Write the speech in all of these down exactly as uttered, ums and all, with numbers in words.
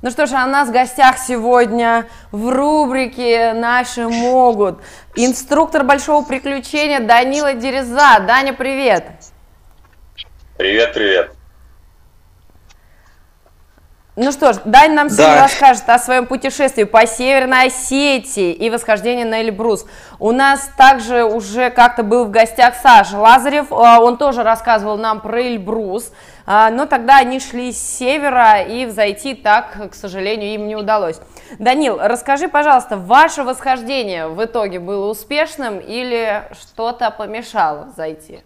Ну что ж, а у нас в гостях сегодня в рубрике «Наши могут» инструктор большого приключения Данила Дереза. Даня, привет! Привет, привет! Ну что ж, Дань нам Да. сегодня расскажет о своем путешествии по Северной Осетии и восхождении на Эльбрус. У нас также уже как-то был в гостях Саша Лазарев, он тоже рассказывал нам про Эльбрус, но тогда они шли с севера, и взойти так, к сожалению, им не удалось. Данил, расскажи, пожалуйста, ваше восхождение в итоге было успешным или что-то помешало взойти?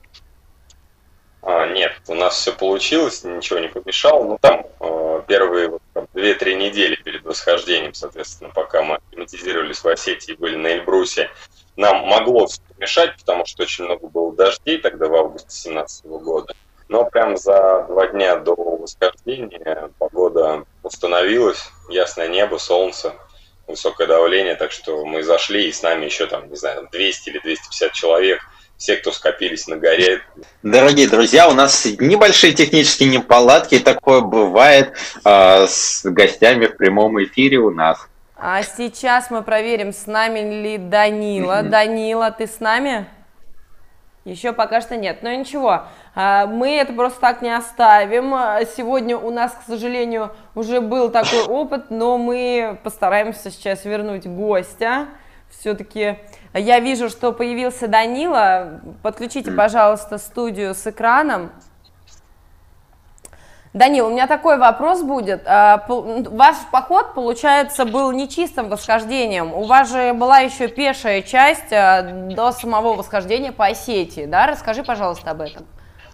А, нет, у нас все получилось, ничего не помешало. Ну, там э, первые вот, там, две-три недели перед восхождением, соответственно, пока мы акклиматизировались в Осетии и были на Эльбрусе, нам могло все помешать, потому что очень много было дождей тогда, в августе две тысячи семнадцатого года. Но прям за два дня до восхождения погода установилась, ясное небо, солнце, высокое давление, так что мы зашли, и с нами еще там, не знаю, двести или двести пятьдесят человек, все, кто скопились на горе. Дорогие друзья, у нас небольшие технические неполадки, такое бывает э, с гостями в прямом эфире у нас. А сейчас мы проверим, с нами ли Данила. Mm-hmm. Данила, ты с нами? Еще пока что нет, но ничего, мы это просто так не оставим. Сегодня у нас, к сожалению, уже был такой опыт, но мы постараемся сейчас вернуть гостя. Все-таки я вижу, что появился Данила. Подключите, пожалуйста, студию с экраном. Данил, у меня такой вопрос будет. Ваш поход, получается, был не чистым восхождением. У вас же была еще пешая часть до самого восхождения по Осетии, да? Расскажи, пожалуйста, об этом.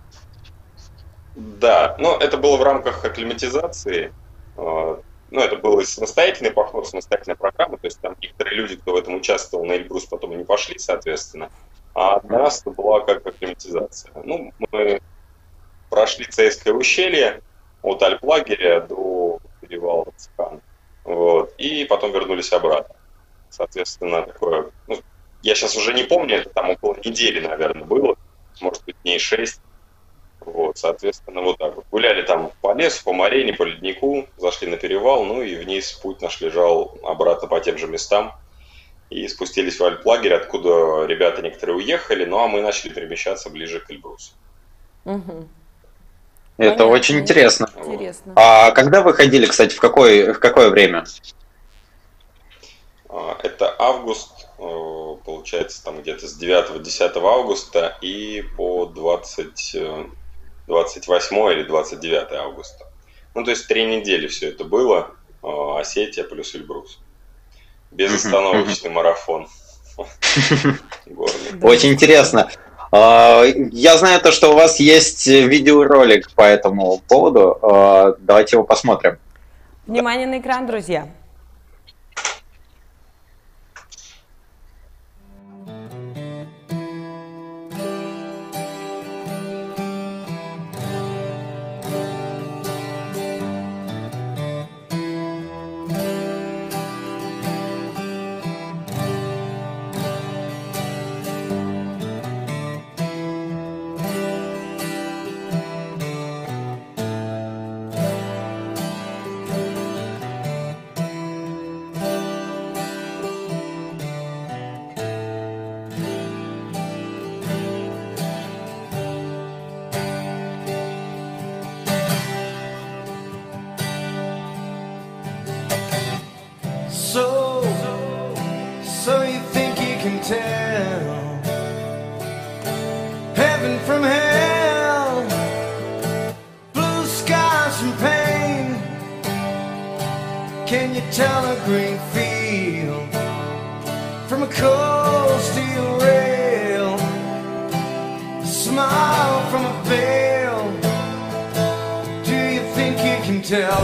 Да, ну это было в рамках акклиматизации. Ну, это был самостоятельный поход, самостоятельная программа, то есть там некоторые люди, кто в этом участвовал, на Эльбрус потом и не пошли, соответственно. А для нас это была как акклиматизация. Ну, мы прошли Цейское ущелье от Альплагеря до перевала Цикан, вот, и потом вернулись обратно. Соответственно, такое, ну, я сейчас уже не помню, это там около недели, наверное, было, может быть, дней шесть. Вот, соответственно, вот так вот. Гуляли там по лесу, по Марене, по леднику, зашли на перевал, ну и вниз путь наш лежал обратно по тем же местам. И спустились в Альплагерь, откуда ребята некоторые уехали, ну а мы начали перемещаться ближе к Эльбрусу. Угу. Это Понятно. очень интересно. Интересно. А когда вы ходили, кстати, в какое, в какое время? Это август, получается, там где-то с девятого-десятого августа и по двадцать, двадцать восьмое или двадцать девятое августа. Ну, то есть три недели все это было, Осетия плюс Эльбрус. Безостановочный марафон. Очень интересно. Я знаю то, что у вас есть видеоролик по этому поводу. Давайте его посмотрим. Внимание на экран, друзья. So, so you think you can tell heaven from hell, blue skies from pain? Can you tell a green field from a cold steel rail, a smile from a veil? Do you think you can tell?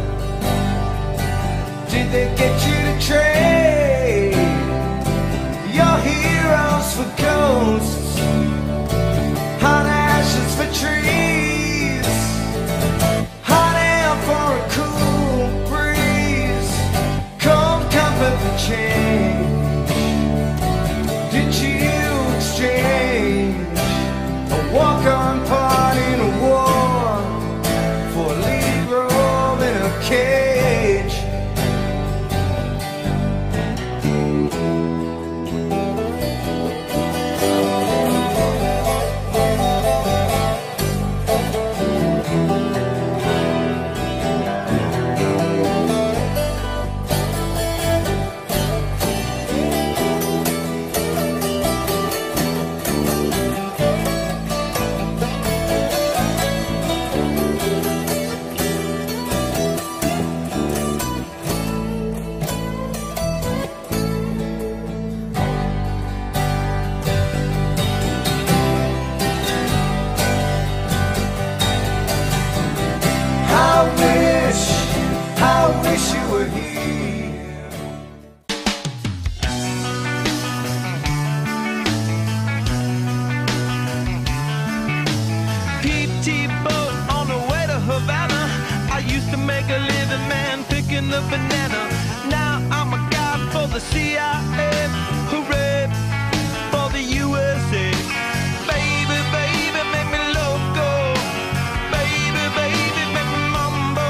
Did they get you to trade your heroes for ghosts, hot ashes for trees, hot air for a cool breeze, cold comfort for change? Did you exchange a walk-on part in a war for a lead role in a cage? living man picking the banana. Now I'm a god for the C I A. Hooray for the U S A. Baby, baby, make me loco. Baby, baby, make me mambo.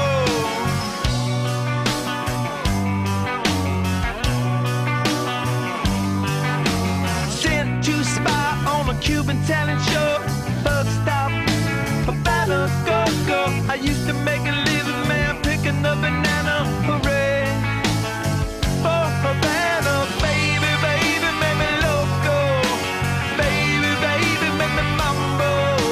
Sent to spy on a Cuban talent show. Bus stop, Havana, go, go. I used to make a living man picking the banana. Hooray for Havana. Baby, baby, make me loco. Baby, baby, make me mambo.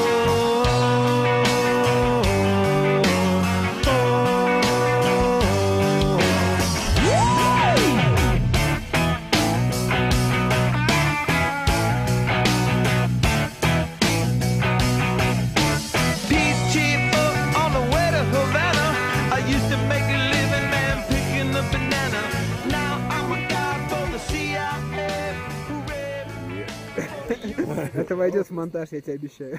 Peace chief up on the way to Havana. I used to make a living man picking the banana. Now I'm a god for the C I A. Hooray. Это войдет в монтаж, я тебе обещаю.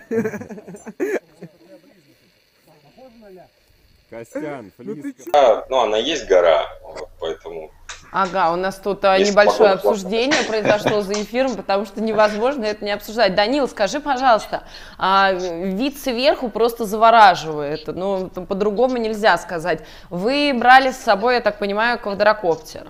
Костян, флиска. А, ну, она есть гора, вот, поэтому... Ага, у нас тут а, Есть небольшое погода, обсуждение произошло за эфиром, потому что невозможно это не обсуждать. Данил, скажи, пожалуйста, а, вид сверху просто завораживает, ну, по-другому нельзя сказать. Вы брали с собой, я так понимаю, квадрокоптер.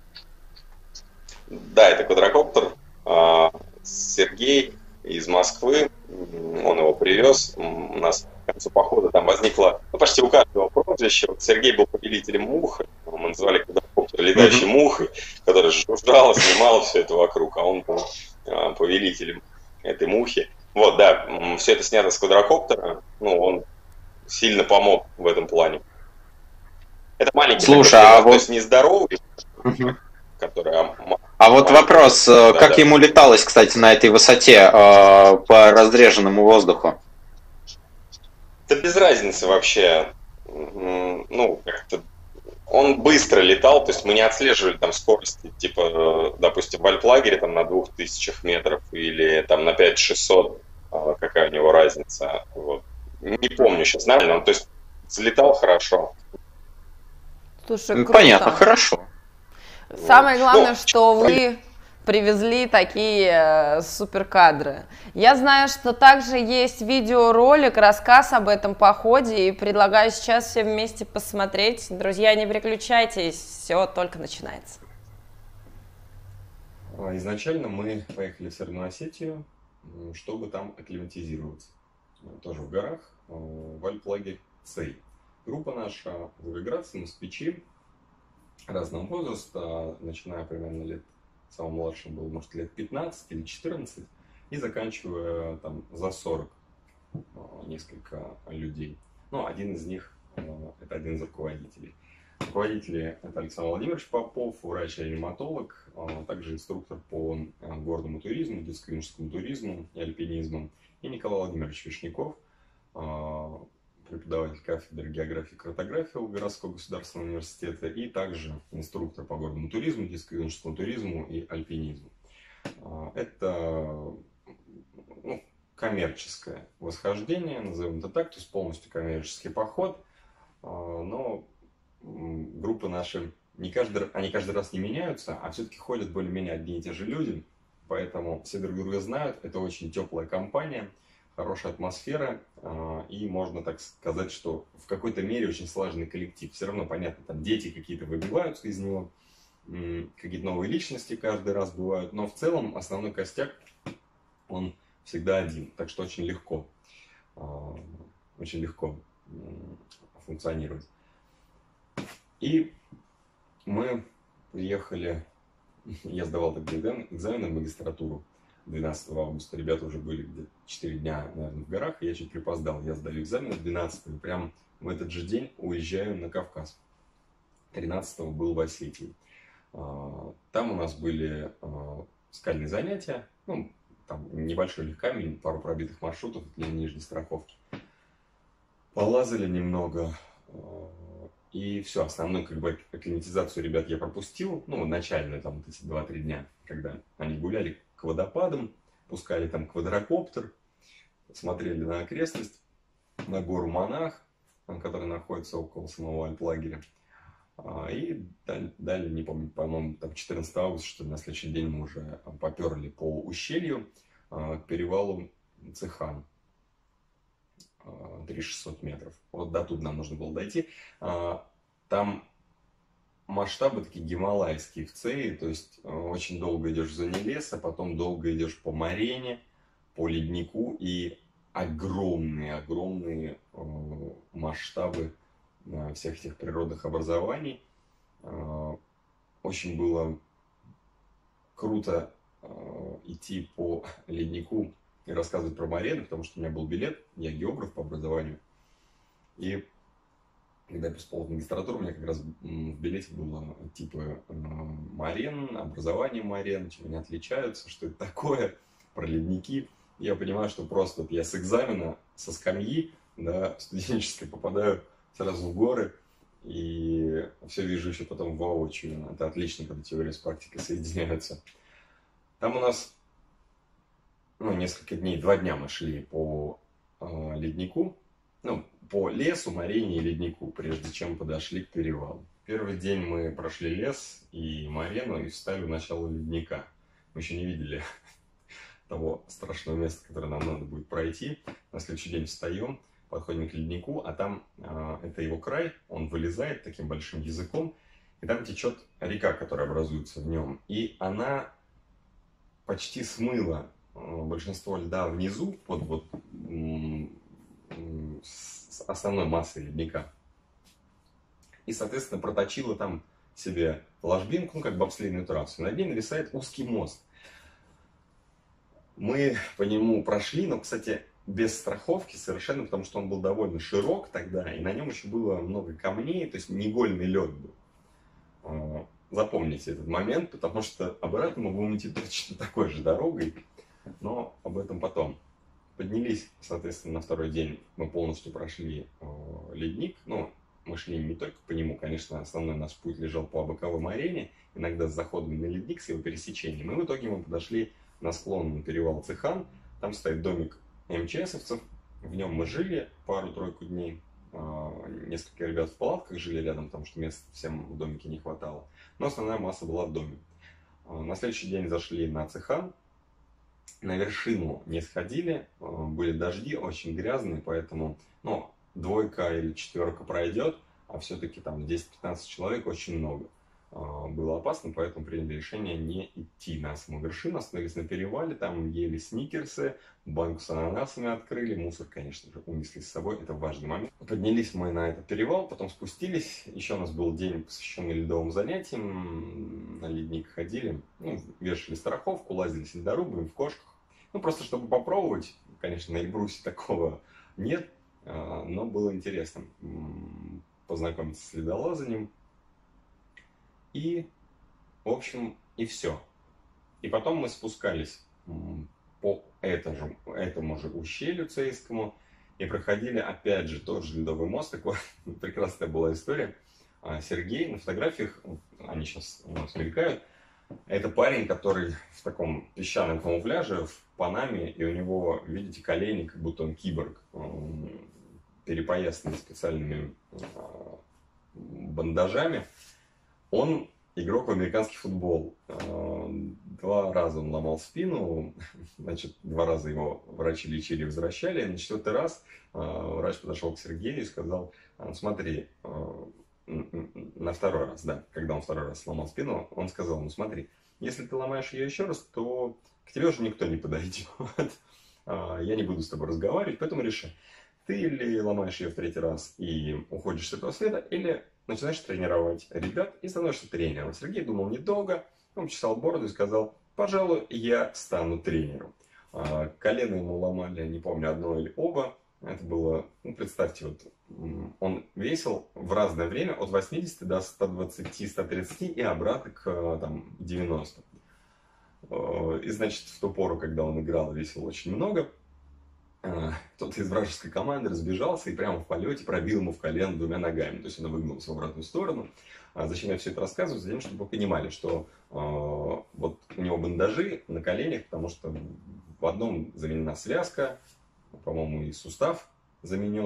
Да, это квадрокоптер. А, Сергей из Москвы, он его привез. М, У нас к концу похода там возникло, ну, почти у каждого прозвище. Вот Сергей был повелителем мухи, мы называли квадрокоптер летающей мухой, которая жужжала, снимала все это вокруг, а он был а, повелителем этой мухи. Вот, да, м, все это снято с квадрокоптера, ну, он сильно помог в этом плане. Это маленький Слушай, такой, а то вот- есть не здоровый, Мгм. который... а, м- А вот вопрос, э, как Да-да. ему леталось, кстати, на этой высоте э, по разреженному воздуху? Да без разницы вообще. М, Ну, как-то он быстро летал, то есть мы не отслеживали там скорости, типа, э, допустим, в альплагере там на двух тысячах метров или там на пять тысяч шестьсот, э, какая у него разница. Вот. Не помню сейчас, знаю, то есть взлетал хорошо. Слушай, Ну, круто. понятно, хорошо. Самое главное, Ну, что вы привезли такие э, суперкадры. Я знаю, что также есть видеоролик, рассказ об этом походе, и предлагаю сейчас все вместе посмотреть. Друзья, не переключайтесь, все только начинается. А, Изначально мы поехали в Северную Осетию, м, чтобы там акклиматизироваться. Э, Тоже в горах, э, в альплагерь Цей. Группа наша волгоградцы, москвичи разного возраста, начиная примерно лет, самым младшим был, может, лет пятнадцать или четырнадцать, и заканчивая там за сорок э, несколько людей. Ну, один из них, э, это один из руководителей. Руководители — это Александр Владимирович Попов, врач-реаниматолог, а также инструктор по а, горному туризму, детско-юношескому туризму и альпинизму, и Николай Владимирович Вишняков, а, преподаватель кафедры географии и картографии Волгоградского государственного университета, и также инструктор по горному туризму, детско-юношескому туризму и альпинизму. А, Это ну, коммерческое восхождение, назовем это так, то есть полностью коммерческий поход, а, но м, группы наши, не каждый, ра- они каждый раз не меняются, а все-таки ходят более-менее одни и те же люди, поэтому все друг друга знают, это очень теплая компания, хорошая атмосфера, а, и можно так сказать, что в какой-то мере очень слаженный коллектив. Все равно, понятно, там дети какие-то выбиваются из него, м, какие-то новые личности каждый раз бывают, но в целом основной костяк, он всегда один, так что очень легко, а, очень легко м, функционировать. И мы приехали, я сдавал тогда экзамен, экзамен в магистратуру двенадцатого августа. Ребята уже были где-то четыре дня, наверное, в горах, и я чуть припоздал. Я сдаю экзамен двенадцатого, прям в этот же день уезжаю на Кавказ. тринадцатого был в Осетии. А, Там у нас были а, скальные занятия, ну, там небольшой легкамень, пару пробитых маршрутов для нижней страховки. Полазали немного, а, и все, основную как бы акклиматизацию ребят я пропустил, ну, начальную, там, вот эти два-три дня, когда они гуляли к водопадам, пускали там квадрокоптер, смотрели на окрестность, на гору Монах, которая находится около самого альплагеря. И дали, не помню, по-моему, там четырнадцатого августа, что ли, на следующий день мы уже поперли по ущелью к перевалу Цехан. три тысячи шестьсот метров. Вот до туда нам нужно было дойти. Там масштабы такие гималайские в Цеи, то есть очень долго идешь в зоне леса, потом долго идешь по морене, по леднику, и огромные-огромные масштабы всех этих природных образований. Очень было круто идти по леднику и рассказывать про морены, потому что у меня был билет, я географ по образованию. И когда я поступал в магистратуру, у меня как раз в билете было типа морен, образование морен, чем они отличаются, что это такое, про ледники. Я понимаю, что просто вот я с экзамена, со скамьи, да, студенческой попадаю сразу в горы, и все вижу еще потом воочию. Это отлично, когда теория с практикой соединяются. Там у нас, ну, несколько дней, два дня мы шли по э, леднику, ну, по лесу, морене и леднику, прежде чем подошли к перевалу. Первый день мы прошли лес и морену и встали у начала ледника. Мы еще не видели того страшного места, которое нам надо будет пройти. На следующий день встаем, подходим к леднику, а там э, это его край, он вылезает таким большим языком, и там течет река, которая образуется в нем. И она почти смыла э, большинство льда внизу, под вот с основной массой ледника. И, соответственно, проточила там себе ложбинку, ну, как бобслейную трассу. Над ней нависает узкий мост. Мы по нему прошли, но, кстати, без страховки совершенно, потому что он был довольно широк тогда, и на нем еще было много камней, то есть неигольный лед был. Запомните этот момент, потому что обратно мы будем идти точно такой же дорогой, но об этом потом. Поднялись, соответственно, на второй день мы полностью прошли э, ледник. Ну, мы шли не только по нему, конечно, основной наш путь лежал по боковой арене, иногда с заходом на ледник, с его пересечением. И в итоге мы подошли на склон на перевал Цехан. Там стоит домик МЧСовцев. В нем мы жили пару-тройку дней. Э, несколько ребят в палатках жили рядом, потому что места всем в домике не хватало. Но основная масса была в доме. Э, на следующий день зашли на Цехан. На вершину не сходили, были дожди, очень грязные, поэтому, ну, двойка или четверка пройдет, а все-таки там десять-пятнадцать человек очень много. Было опасно, поэтому приняли решение не идти на саму вершину, остановились на перевале, там ели сникерсы, банку с ананасами открыли, мусор, конечно же, унесли с собой, это важный момент. Поднялись мы на этот перевал, потом спустились, еще у нас был день, посвященный ледовым занятиям, на ледник ходили, ну, вешали страховку, лазили с ледорубами в кошках, ну, просто чтобы попробовать, конечно, на Эльбрусе такого нет, но было интересно познакомиться с ледолазанием. И, в общем, и все. И потом мы спускались по этому, этому же ущелью Цейскому и проходили, опять же, тот же ледовый мост. Такой прекрасная была история. Сергей на фотографиях, они сейчас у нас мелькают, это парень, который в таком песчаном камуфляже, в панаме, и у него, видите, колени, как будто он киборг, перепоясанный специальными бандажами. Он игрок в американский футбол. Два раза он ломал спину, значит, два раза его врачи лечили и возвращали. На четвертый раз врач подошел к Сергею и сказал: смотри, на второй раз, да, когда он второй раз сломал спину, он сказал: ну смотри, если ты ломаешь ее еще раз, то к тебе уже никто не подойдет. Я не буду с тобой разговаривать, поэтому реши. Ты или ломаешь ее в третий раз и уходишь с этого света, или начинаешь тренировать ребят и становишься тренером. Сергей думал недолго, он чесал бороду и сказал: пожалуй, я стану тренером. Колено ему ломали, не помню, одно или оба. Это было, ну, представьте, вот он весил в разное время от восьмидесяти до ста двадцати - ста тридцати и обратно к там, девяноста. И, значит, в ту пору, когда он играл, весил очень много. Кто-то из вражеской команды разбежался и прямо в полете пробил ему в колено двумя ногами. То есть он выгнулся в обратную сторону. А зачем я все это рассказываю? Затем, чтобы вы понимали, что э, вот у него бандажи на коленях, потому что в одном заменена связка, по-моему, и сустав заменен.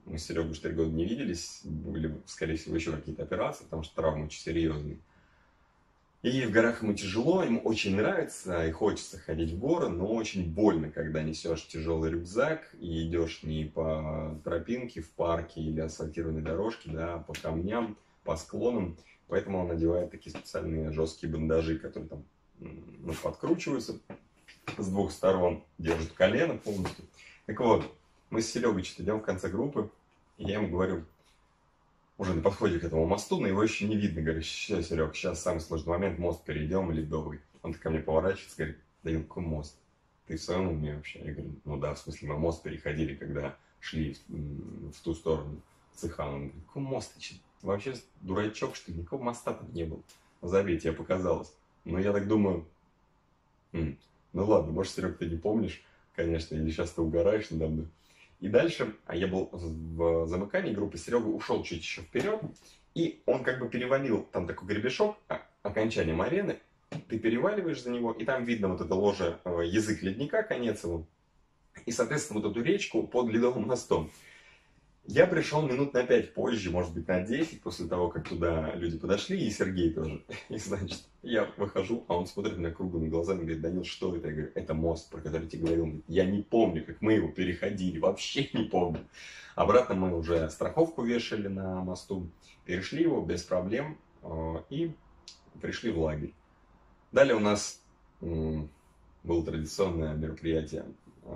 Мы с Серегой четыре года не виделись, были, скорее всего, еще какие-то операции, потому что травмы очень серьезные. И в горах ему тяжело, ему очень нравится и хочется ходить в горы, но очень больно, когда несешь тяжелый рюкзак и идешь не по тропинке в парке или асфальтированной дорожке, да, а по камням, по склонам. Поэтому он надевает такие специальные жесткие бандажи, которые там, ну, подкручиваются с двух сторон, держат колено полностью. Так вот, мы с Серегой что-то идем в конце группы, и я ему говорю, уже на подходе к этому мосту, но его еще не видно. Говорю, все, Серег, сейчас самый сложный момент, мост перейдем, ледовый. Он ко мне поворачивается, говорит, да какой мост? Ты в своем уме вообще? Я говорю, ну да, в смысле, мы мост переходили, когда шли в, в ту сторону цеха. Он говорит, какой мост? Ты че, вообще дурачок, что ли? Никакого моста там не было. Забей, тебе показалось. Но я так думаю, М, ну ладно, может, Серег, ты не помнишь, конечно, или сейчас ты угораешь надо мной. И дальше, а я был в замыкании группы, Серега ушел чуть еще вперед, и он как бы перевалил, там такой гребешок, окончанием арены, ты переваливаешь за него, и там видно вот это ложе, язык ледника, конец его, и, соответственно, вот эту речку под ледовым мостом. Я пришел минут на пять позже, может быть, на десять, после того, как туда люди подошли, и Сергей тоже. И, значит, я выхожу, а он смотрит на меня круглыми глазами, говорит, Данил, что это? Я говорю, это мост, про который я тебе говорил. Он говорит, я не помню, как мы его переходили, вообще не помню. Обратно мы уже страховку вешали на мосту, перешли его без проблем и пришли в лагерь. Далее у нас было традиционное мероприятие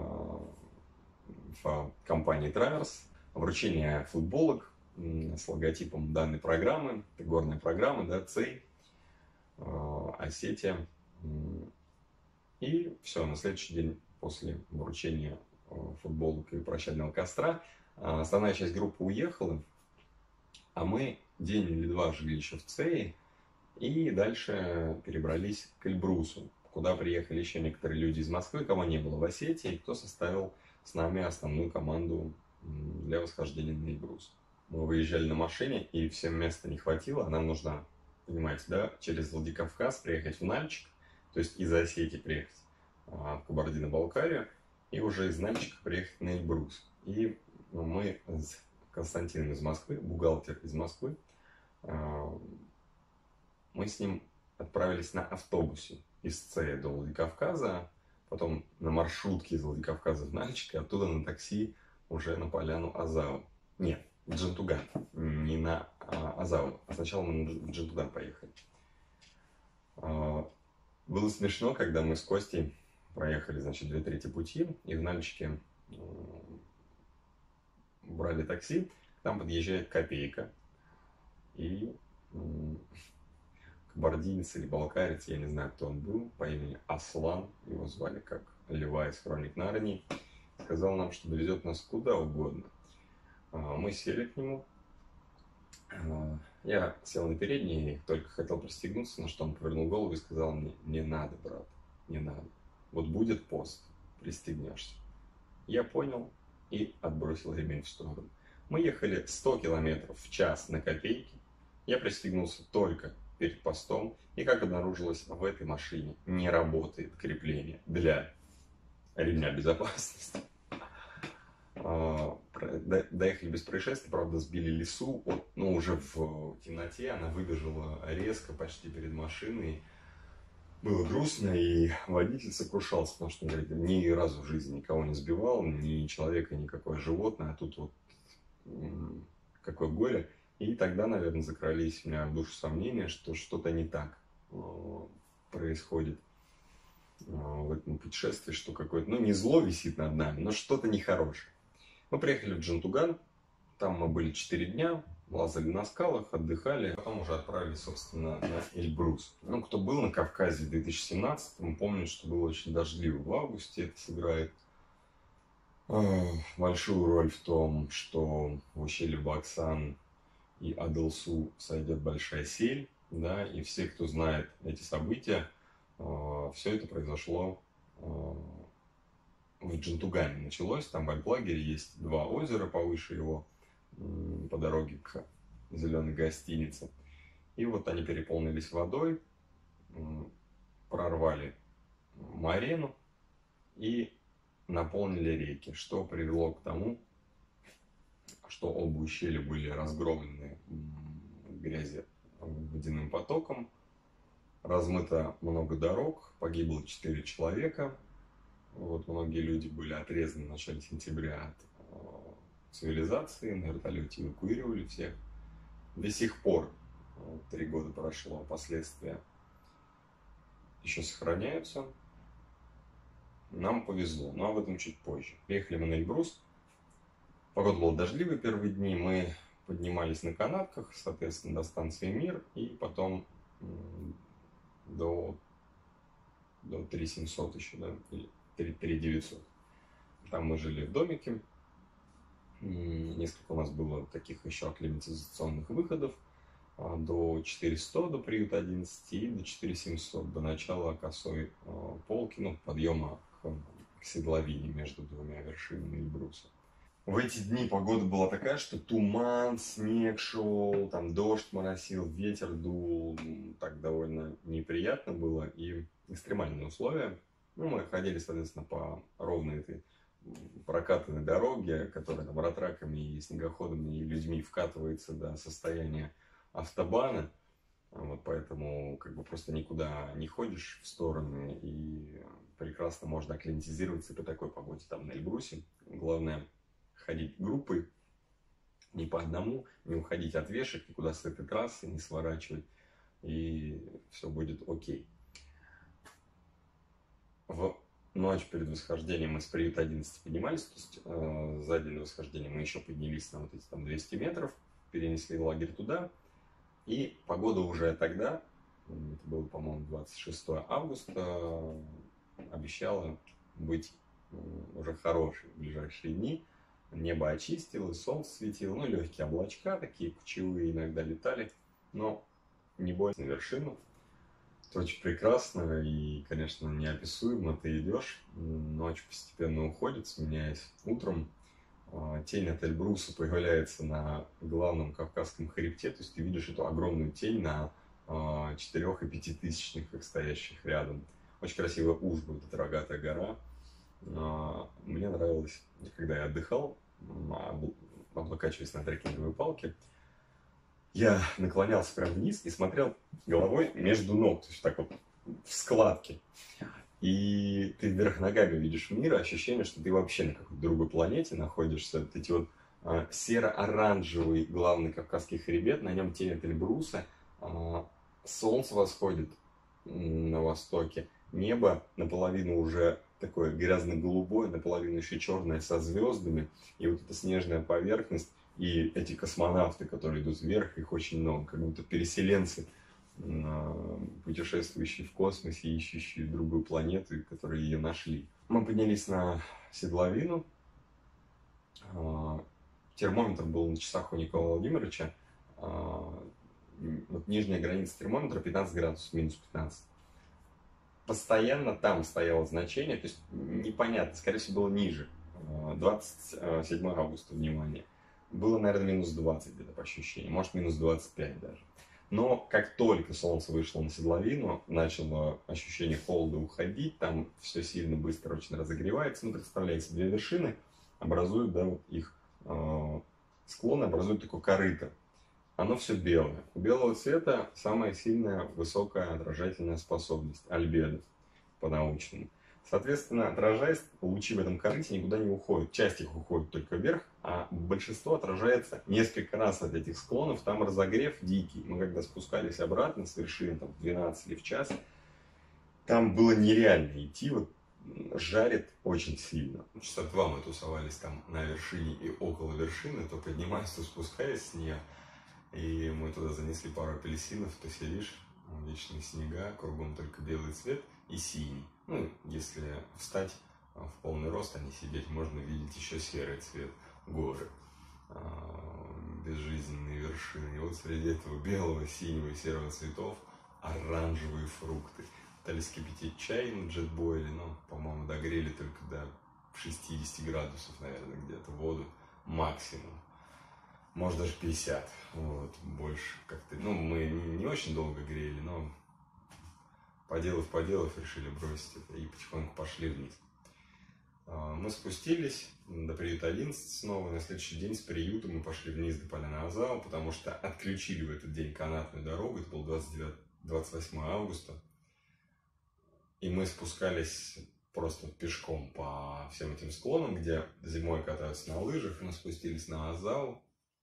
в компании Траверс. Вручение футболок с логотипом данной программы. Это горная программа, да, Цей, Осетия. И все, на следующий день после вручения футболок и прощального костра основная часть группы уехала, а мы день или два жили еще в Цее и дальше перебрались к Эльбрусу, куда приехали еще некоторые люди из Москвы, кого не было в Осетии, кто составил с нами основную команду для восхождения на Эльбрус. Мы выезжали на машине, и всем места не хватило, а нам нужно, понимаете, да, через Владикавказ приехать в Нальчик, то есть из Осетии приехать в Кабардино-Балкарию, и уже из Нальчика приехать на Эльбрус. И мы с Константином из Москвы, бухгалтер из Москвы, мы с ним отправились на автобусе из Цея до Владикавказа, потом на маршрутке из Владикавказа в Нальчик, и оттуда на такси уже на поляну Азау. Нет, в Джентуган, не на а, Азау. А сначала мы в Джентуган поехали. А, было смешно, когда мы с Костей проехали, значит, две трети пути, и в Нальчике а, брали такси, там подъезжает Копейка. И а, кабардинец или балкарец, я не знаю, кто он был, по имени Аслан, его звали как Лева из Хроник Нарнии, сказал нам, что довезет нас куда угодно. Мы сели к нему. Я сел на передний, только хотел пристегнуться, на что он повернул голову и сказал мне, не надо, брат, не надо. Вот будет пост, пристегнешься. Я понял и отбросил ремень в сторону. Мы ехали сто километров в час на Копейке. Я пристегнулся только перед постом. И как обнаружилось, в этой машине не работает крепление для ремня безопасности. Доехали без происшествий, правда, сбили лису. Вот, ну, уже в темноте она выбежала резко, почти перед машиной. Было грустно, и водитель сокрушался, потому что, говорит, ни разу в жизни никого не сбивал, ни человека, никакое животное, а тут вот какое горе. И тогда, наверное, закрались у меня в душу сомнения, что что-то не так происходит в этом путешествии, что какое-то, ну, не зло висит над нами, но что-то нехорошее. Мы приехали в Джентуган, там мы были четыре дня, лазали на скалах, отдыхали, потом уже отправились, собственно, на Эльбрус. Ну, кто был на Кавказе в две тысячи семнадцатом, помнит, что было очень дождливо в августе, это сыграет э, большую роль в том, что в ущелье Баксан и Адылсу сойдет большая сель, да, и все, кто знает эти события, э, все это произошло э, в Джентугане началось, там в альплагере есть два озера повыше его, по дороге к зеленой гостинице. И вот они переполнились водой, прорвали марену и наполнили реки, что привело к тому, что оба ущелья были разгромлены в грязи водяным потоком. Размыто много дорог, погибло четыре человека. Вот, многие люди были отрезаны в начале сентября от э, цивилизации, на вертолете эвакуировали всех. До сих пор, вот, три года прошло, последствия еще сохраняются. Нам повезло, но об этом чуть позже. Приехали мы на Эльбрус. Погода была дождливая первые дни. Мы поднимались на канатках, соответственно, до станции Мир, и потом до, до три тысячи семьсот еще, да, или три тысячи девятьсот. Там мы жили в домике. Несколько у нас было таких еще акклиматизационных выходов. До четырёхсот до приюта одиннадцать и до четыре тысячи семьсот до начала косой полки, ну, подъема к, к седловине между двумя вершинами Эльбруса. В эти дни погода была такая, что туман, снег шел, там дождь моросил, ветер дул, так довольно неприятно было и экстремальные условия. Ну, мы ходили, соответственно, по ровной этой прокатанной дороге, которая там ратраками и снегоходами и людьми вкатывается до состояния автобана. Вот, поэтому как бы просто никуда не ходишь в стороны, и прекрасно можно акклиматизироваться при такой погоде там на Эльбрусе. Главное ходить группой, не по одному, не уходить от вешек, никуда с этой трассы, не сворачивать, и все будет окей. В ночь перед восхождением мы с приюта одиннадцать поднимались, то есть э, за день до восхождения мы еще поднялись на вот эти там двести метров, перенесли лагерь туда, и погода уже тогда, это было, по-моему, двадцать шестое августа, обещала быть уже хорошей в ближайшие дни. Небо очистилось, солнце светило, ну, легкие облачка, такие кучевые иногда летали, но не бойся на вершину. Это очень прекрасно и, конечно, неописуемо. Ты идешь, ночь постепенно уходит, сменяясь утром. Тень от Эльбруса появляется на главном Кавказском хребте, то есть ты видишь эту огромную тень на четырех и пятитысячниках, стоящих рядом. Очень красивая Ужба, эта рогатая гора. Мне нравилось, когда я отдыхал, облокачиваясь на трекинговой палке, я наклонялся прямо вниз и смотрел головой между ног, то есть так вот в складке. И ты вверх ногами видишь мир, ощущение, что ты вообще на какой-то другой планете находишься. Вот эти вот а, серо-оранжевый главный Кавказский хребет, на нем тень от Эльбруса, а, солнце восходит на востоке, небо наполовину уже такое грязно-голубое, наполовину еще черное со звездами, и вот эта снежная поверхность, и эти космонавты, которые идут вверх, их очень много, как будто переселенцы, путешествующие в космосе, ищущие другую планету, которые ее нашли. Мы поднялись на седловину. Термометр был на часах у Николая Владимировича. Вот нижняя граница термометра пятнадцать градусов, минус пятнадцать. Постоянно там стояло значение, то есть непонятно, скорее всего, было ниже. двадцать седьмое августа, внимание. Было, наверное, минус двадцать где-то по ощущениям, может, минус двадцать пять даже. Но как только солнце вышло на седловину, начало ощущение холода уходить, там все сильно быстро очень разогревается. Ну, представляете, две вершины образуют, да, вот их э, склоны образуют такое корыто. Оно все белое. У белого цвета самая сильная высокая отражательная способность, альбедо по-научному. Соответственно, отражаясь, лучи в этом корыте никуда не уходят. Часть их уходит только вверх, а большинство отражается несколько раз от этих склонов. Там разогрев дикий. Мы когда спускались обратно с вершины, там, в двенадцать или в час, там было нереально идти. Вот жарит очень сильно. Часа два мы тусовались там на вершине и около вершины, то поднимаясь, то спускаясь с нее. И мы туда занесли пару апельсинов, ты сидишь, вечные снега, кругом только белый цвет и синий. Ну, если встать в полный рост, а не сидеть, можно видеть еще серый цвет, горы, безжизненные вершины. И вот среди этого белого, синего и серого цветов оранжевые фрукты. Пытались кипятить чай на джетбойле, но, по-моему, догрели только до шестидесяти градусов, наверное, где-то воду максимум. Может, даже пятьдесят, вот, больше как-то, ну, мы не, не очень долго грели, но поделав, поделав, решили бросить это и потихоньку пошли вниз. Мы спустились до приюта одиннадцать снова. На следующий день с приюта мы пошли вниз до Поляны Азова, потому что отключили в этот день канатную дорогу. Это был двадцать восьмое августа. И мы спускались просто пешком по всем этим склонам, где зимой катаются на лыжах. Мы спустились на Азов.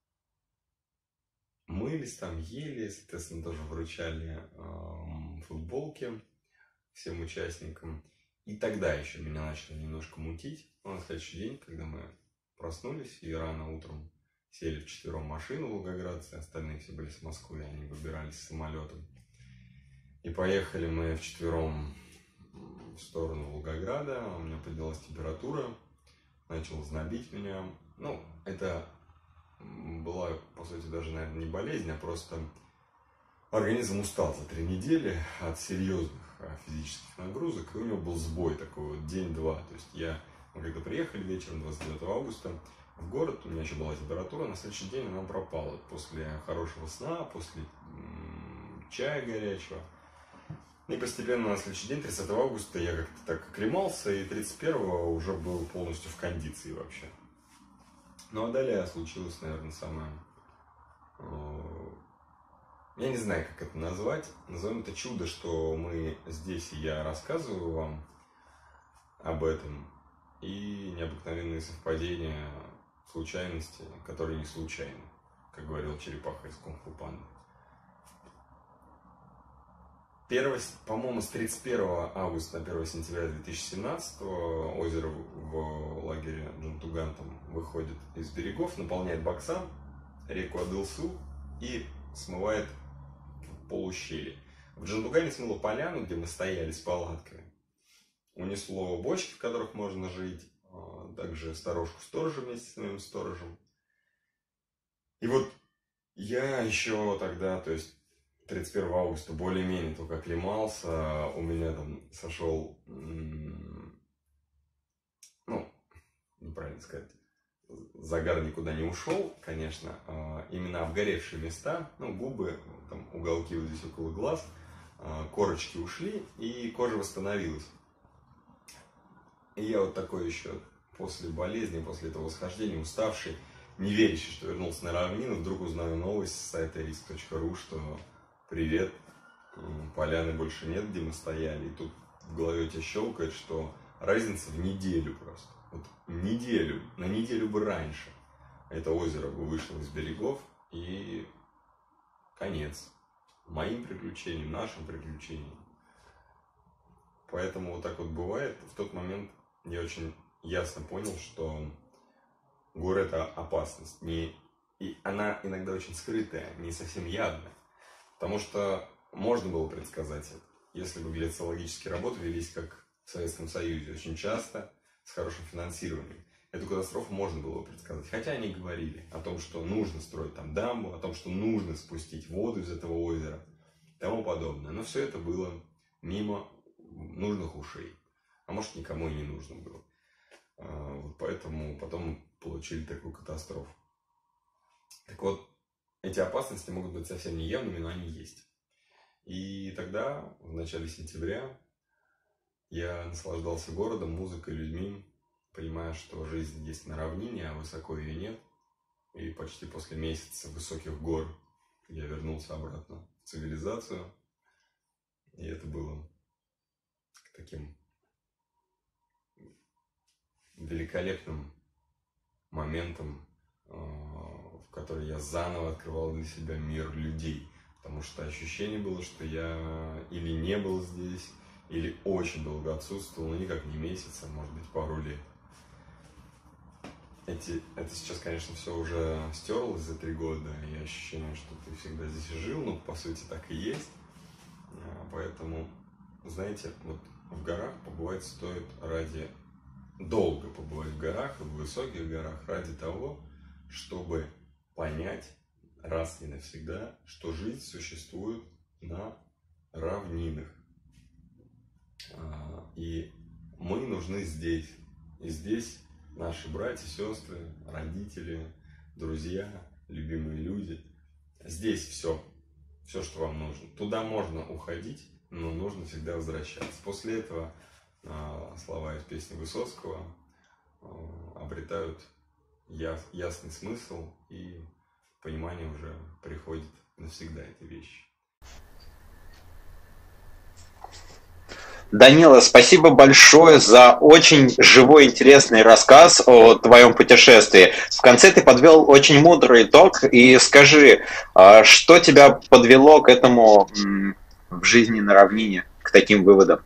Мылись там, ели, соответственно, тоже вручали э, футболки всем участникам. И тогда еще меня начало немножко мутить. Но на следующий день, когда мы проснулись и рано утром сели вчетвером машину волгоградцы, остальные все были с Москвы, они выбирались самолетом. И поехали мы вчетвером в сторону Волгограда. У меня поднялась температура, начала знобить меня. Ну, это была, по сути, даже, наверное, не болезнь, а просто организм устал за три недели от серьезных физических нагрузок, и у него был сбой такой вот день-два. То есть я, мы когда приехали вечером двадцать девятого августа в город, у меня еще была температура, на следующий день она пропала. После хорошего сна, после м- чая горячего. И постепенно на следующий день, тридцатого августа, я как-то так оклемался, и тридцать первого уже был полностью в кондиции вообще. Ну а далее случилось, наверное, самое... Я не знаю, как это назвать. Назовем это чудо, что мы здесь, и я рассказываю вам об этом. И необыкновенные совпадения, случайности, которые не случайны, как говорил Черепаха из Кунг-фу Панды. По-моему, с тридцать первого августа на первое сентября две тысячи семнадцатого озеро в лагере Джунтуган там выходит из берегов, наполняет Баксан, реку Адылсу и смывает полущелье. В Джунтугане смыло поляну, где мы стояли с палатками. Унесло бочки, в которых можно жить, также сторожку сторожа вместе с моим сторожем. И вот я еще тогда, то есть тридцать первого августа, более-менее только оклемался, у меня там сошел, ну, неправильно сказать, загар никуда не ушел, конечно, именно обгоревшие места, ну, губы, там, уголки вот здесь около глаз, корочки ушли, и кожа восстановилась. И я вот такой еще после болезни, после этого восхождения, уставший, не верящий, что вернулся на равнину, вдруг узнаю новость с сайта риск точка ру, что привет, поляны больше нет, где мы стояли, и тут в голове у тебя щелкает, что разница в неделю просто. Вот неделю, на неделю бы раньше это озеро бы вышло из берегов, и конец моим приключениям, нашим приключениям. Поэтому вот так вот бывает. В тот момент я очень ясно понял, что горы — это опасность. Не... И она иногда очень скрытая, не совсем явная. Потому что можно было предсказать это, если бы глициологические работы велись как в Советском Союзе, очень часто, с хорошим финансированием. Эту катастрофу можно было бы предсказать. Хотя они говорили о том, что нужно строить там дамбу, о том, что нужно спустить воду из этого озера и тому подобное. Но все это было мимо нужных ушей. А может, никому и не нужно было. Вот поэтому потом получили такую катастрофу. Так вот, эти опасности могут быть совсем неявными, но они есть. И тогда, в начале сентября, я наслаждался городом, музыкой, людьми, понимая, что жизнь есть на равнине, а высоко ее нет. И почти после месяца высоких гор я вернулся обратно в цивилизацию. И это было таким великолепным моментом, в который я заново открывал для себя мир людей. Потому что ощущение было, что я или не был здесь, или очень долго отсутствовал, но никак не месяц, а может быть пару лет. Эти, это сейчас, конечно, все уже стерлось за три года, и ощущение, что ты всегда здесь жил, ну, по сути, так и есть. Поэтому, знаете, вот в горах побывать стоит ради... Долго побывать в горах, в высоких горах, ради того, чтобы понять раз и навсегда, что жизнь существует на равнинах. И мы нужны здесь. И здесь наши братья, сестры, родители, друзья, любимые люди. Здесь все. Все, что вам нужно. Туда можно уходить, но нужно всегда возвращаться. После этого слова из песни Высоцкого: обретают ясный смысл, и понимание уже приходит навсегда этой вещи. Данила, спасибо большое за очень живой, интересный рассказ о твоем путешествии. В конце ты подвел очень мудрый итог. И скажи, что тебя подвело к этому в жизни на равнине, к таким выводам?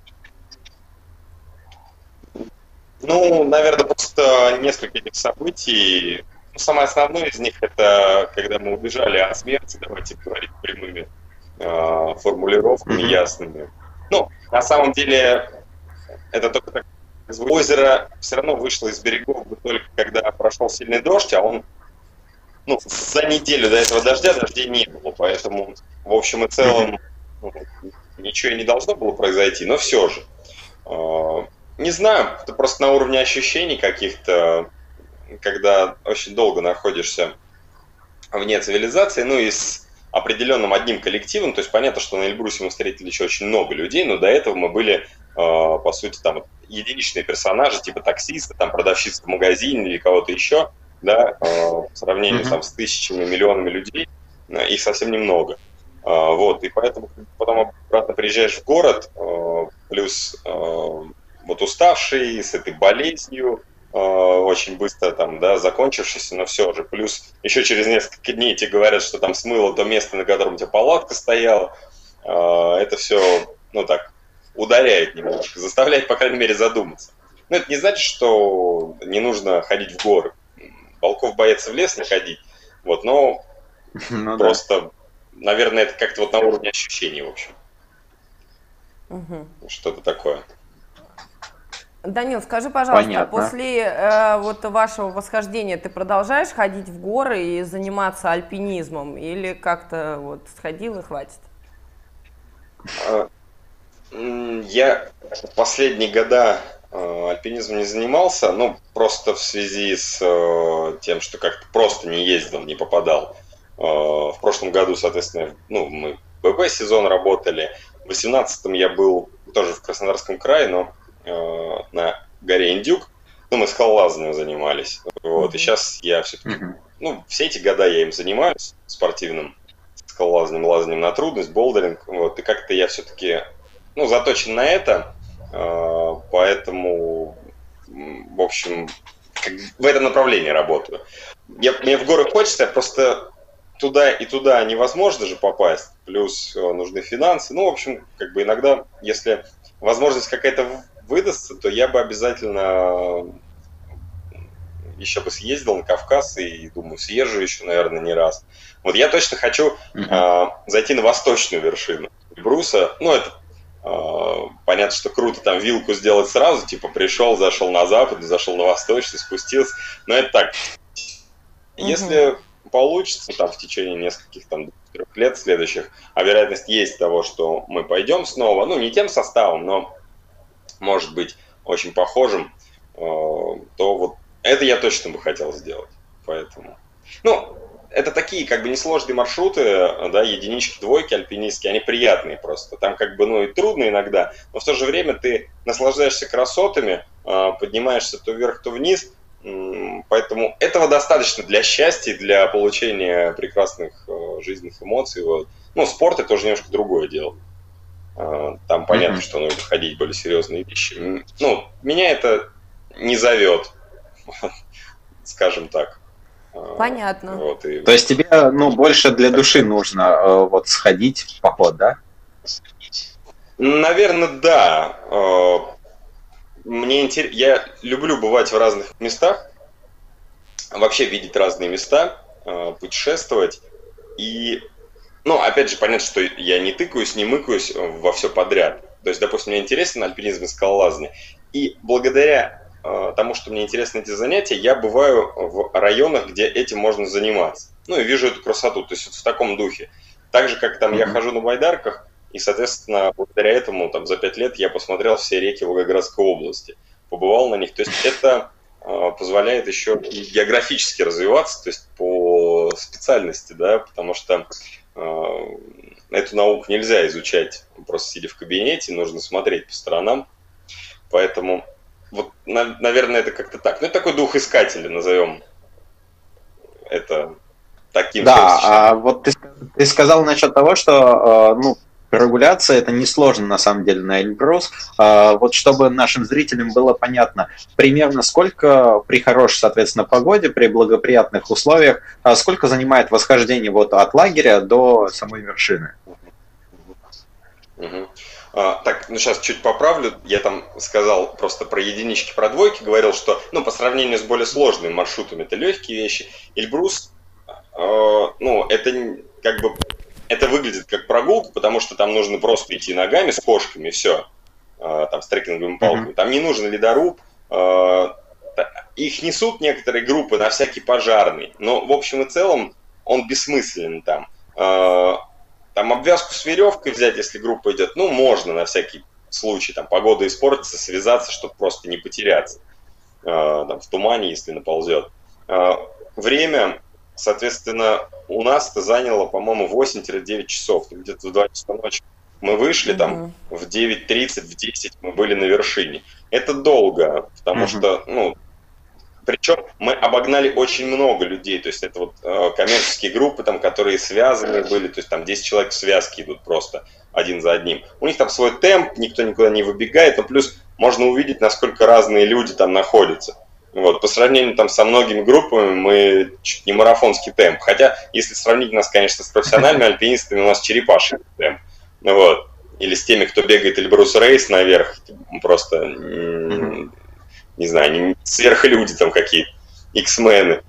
Ну, наверное, просто несколько этих событий. Ну, самое основное из них — это когда мы убежали от смерти, давайте говорить прямыми э, формулировками, mm-hmm. ясными. Ну, на самом деле, это только так. Озеро все равно вышло из берегов только когда прошел сильный дождь, а он, ну, за неделю до этого дождя дождей не было, поэтому, в общем и целом, ну, ничего и не должно было произойти, но все же. Э, не знаю, это просто на уровне ощущений каких-то, когда очень долго находишься вне цивилизации, ну и с определенным одним коллективом, то есть понятно, что на Эльбрусе мы встретили еще очень много людей, но до этого мы были, э, по сути, там единичные персонажи, типа таксиста, там продавщица в магазине или кого-то еще, да, э, в сравнении там, с тысячами, миллионами людей, э, их совсем немного. Э, вот, и поэтому потом обратно приезжаешь в город, э, плюс э, вот уставший, с этой болезнью, очень быстро там, да, закончившийся, но все же. Плюс еще через несколько дней тебе говорят, что там смыло то место, на котором у тебя палатка стояла. Это все, ну так, ударяет немножко, заставляет, по крайней мере, задуматься. Но это не значит, что не нужно ходить в горы. Волков боятся в лес не ходить. Вот, но ну, просто, да. Наверное, это как-то вот на уровне ощущений, в общем. Угу. Что-то такое. Данил, скажи, пожалуйста, Понятно. после э, вот вашего восхождения ты продолжаешь ходить в горы и заниматься альпинизмом, или как-то вот сходил и хватит? Я последние года альпинизмом не занимался, ну просто в связи с тем, что как-то просто не ездил, не попадал. В прошлом году, соответственно, ну мы в бэ пэ сезон работали. В восемнадцатом я был тоже в Краснодарском крае, но на горе Индюк, ну, мы скалолазанием занимались, вот, и сейчас я все-таки, ну, все эти года я им занимаюсь, спортивным скалолазанием, лазанием на трудность, болдеринг, вот, и как-то я все-таки, ну, заточен на это, поэтому, в общем, в этом направлении работаю. Я, мне в горы хочется, просто туда и туда невозможно же попасть, плюс нужны финансы, ну, в общем, как бы иногда, если возможность какая-то выдастся, то я бы обязательно еще бы съездил на Кавказ и, думаю, съезжу еще, наверное, не раз. Вот я точно хочу mm-hmm. э, зайти на восточную вершину Эльбруса. Ну, это э, понятно, что круто там вилку сделать сразу, типа пришел, зашел на запад, зашел на восточный, спустился. Но это так. Mm-hmm. Если получится там в течение нескольких там трех лет следующих, а вероятность есть того, что мы пойдем снова, ну, не тем составом, но может быть очень похожим, то вот это я точно бы хотел сделать. Поэтому, ну, это такие как бы несложные маршруты, да, единички, двойки альпинистские, они приятные просто. Там как бы, ну, и трудно иногда, но в то же время ты наслаждаешься красотами, поднимаешься то вверх, то вниз. Поэтому этого достаточно для счастья, для получения прекрасных жизненных эмоций. Вот. Ну, спорт — это уже немножко другое дело. Там понятно, mm-hmm. что нужно ходить, более серьезные вещи. Ну, меня это не зовет, скажем так. Понятно. Вот, и... То есть тебе, ну, больше для души нужно вот сходить в поход, да? Наверное, да. Мне интерес... Я люблю бывать в разных местах, вообще видеть разные места, путешествовать. И, ну, опять же, понятно, что я не тыкаюсь, не мыкаюсь во все подряд. То есть, допустим, мне интересен альпинизм и скалолазание. И благодаря тому, что мне интересны эти занятия, я бываю в районах, где этим можно заниматься. Ну, и вижу эту красоту, то есть вот в таком духе. Так же, как там mm-hmm. я хожу на байдарках, и, соответственно, благодаря этому там, за пять лет я посмотрел все реки Волгоградской области, побывал на них. То есть это э, позволяет еще и географически развиваться, то есть по специальности, да, потому что э, эту науку нельзя изучать просто сидя в кабинете, нужно смотреть по сторонам. Поэтому вот, на, наверное, это как-то так. Ну, это такой дух искателя, назовем это таким Да, словосочетанием. а вот ты, ты сказал насчет того, что э, ну, регуляция это несложно на самом деле на Эльбрус. Э, вот чтобы нашим зрителям было понятно, примерно сколько при хорошей, соответственно, погоде, при благоприятных условиях, э, сколько занимает восхождение вот от лагеря до самой вершины? Угу. А, так, ну сейчас чуть поправлю. Я там сказал просто про единички, про двойки, говорил, что, ну, по сравнению с более сложными маршрутами, это легкие вещи. Эльбрус, э, ну, это как бы, это выглядит как прогулка, потому что там нужно просто идти ногами с кошками, и все, э, там, с трекинговыми палками. Mm-hmm. Там не нужен ледоруб, э, их несут некоторые группы на всякий пожарный, но в общем и целом он бессмыслен там. Э, Там обвязку с веревкой взять, если группа идет, ну, можно на всякий случай, там, погода испортится, связаться, чтобы просто не потеряться, э, там, в тумане, если наползет. Э, время, соответственно, у нас это заняло, по-моему, восемь-девять часов, где-то в два часа ночи мы вышли, mm-hmm. там, в девять тридцать, в десять мы были на вершине. Это долго, потому mm-hmm. что, ну, причем мы обогнали очень много людей, то есть это вот э, коммерческие группы, там, которые связаны были, то есть там десять человек в связке идут просто один за одним. У них там свой темп, никто никуда не выбегает, но плюс можно увидеть, насколько разные люди там находятся. Вот, по сравнению там со многими группами мы чуть не марафонский темп, хотя если сравнить нас, конечно, с профессиональными альпинистами, у нас черепаший темп, вот, или с теми, кто бегает Эльбрус Рейс наверх, просто... М- не знаю, не сверхлюди там какие-то, иксмены.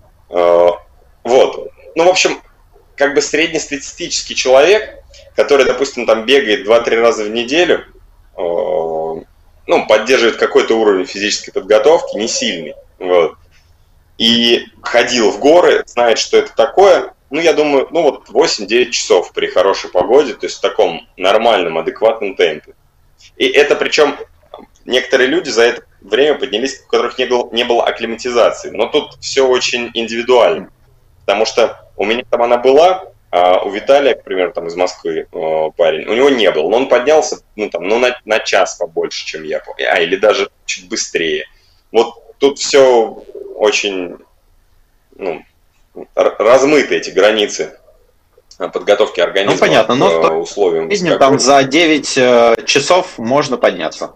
Вот. Ну, в общем, как бы среднестатистический человек, который, допустим, там бегает два-три раза в неделю, ну, поддерживает какой-то уровень физической подготовки, не сильный, вот, и ходил в горы, знает, что это такое, ну, я думаю, ну, вот восемь-девять часов при хорошей погоде, то есть в таком нормальном, адекватном темпе. И это причем некоторые люди за это время поднялись, у которых не было, не было акклиматизации. Но тут все очень индивидуально. Потому что у меня там она была, а у Виталия, к примеру, там из Москвы парень, у него не было. Но он поднялся ну, там, ну, на, на час побольше, чем я. А, или даже чуть быстрее. Вот тут все очень ну, размыты, эти границы подготовки организма. Ну, понятно, но к условиям. Видим, там за девять часов можно подняться.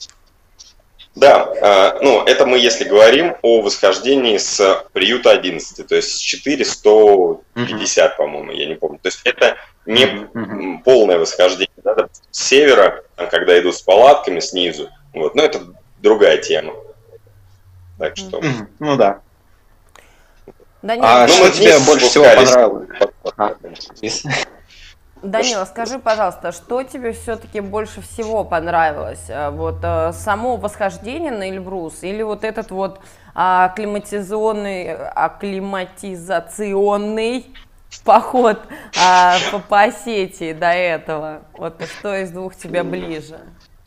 Да, ну это мы если говорим о восхождении с приюта одиннадцать, то есть с четыре сто пятьдесят, mm-hmm. по-моему, я не помню. То есть это не mm-hmm. полное восхождение, да, с севера, когда идут с палатками снизу, вот, но это другая тема. Так что... Mm-hmm. Ну да. Данил, а ну, что тебе больше всего понравилось? А, Данила, скажи, пожалуйста, что тебе все-таки больше всего понравилось? Вот само восхождение на Эльбрус или вот этот вот акклиматизационный, акклиматизационный поход а, по, по Осетии до этого? Вот что из двух тебе ближе?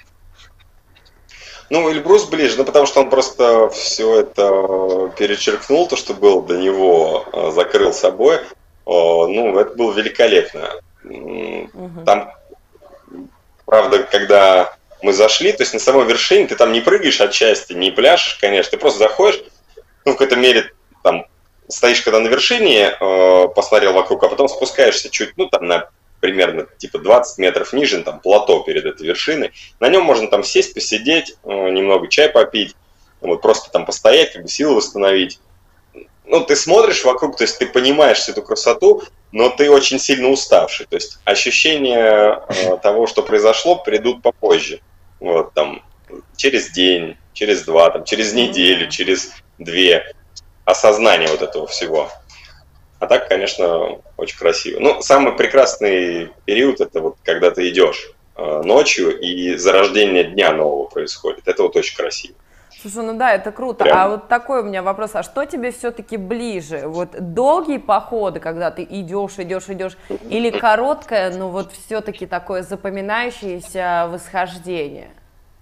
Ну, Эльбрус ближе, ну, потому что он просто все это перечеркнул, то, что было до него, закрыл собой. Ну, это было великолепно. Угу. Там, правда, когда мы зашли, то есть на самой вершине ты там не прыгаешь от счастья, не пляшешь, конечно, ты просто заходишь, ну, в какой-то мере, там, стоишь когда на вершине, э, посмотрел вокруг, а потом спускаешься чуть, ну, там, на примерно, типа, двадцать метров ниже, там, плато перед этой вершиной, на нем можно там сесть, посидеть, э, немного чай попить, вот, просто там постоять, как бы силы восстановить. Ну, ты смотришь вокруг, то есть ты понимаешь всю эту красоту, но ты очень сильно уставший. То есть ощущения э, того, что произошло, придут попозже. Вот, там, через день, через два, там, через неделю, через две. Осознание вот этого всего. А так, конечно, очень красиво. Ну, самый прекрасный период — это вот когда ты идешь э, ночью, и зарождение дня нового происходит. Это вот очень красиво. Слушай, ну да, это круто. Прям. А вот такой у меня вопрос, а что тебе все-таки ближе? Вот долгие походы, когда ты идешь, идешь, идешь, или короткое, но вот все-таки такое запоминающееся восхождение?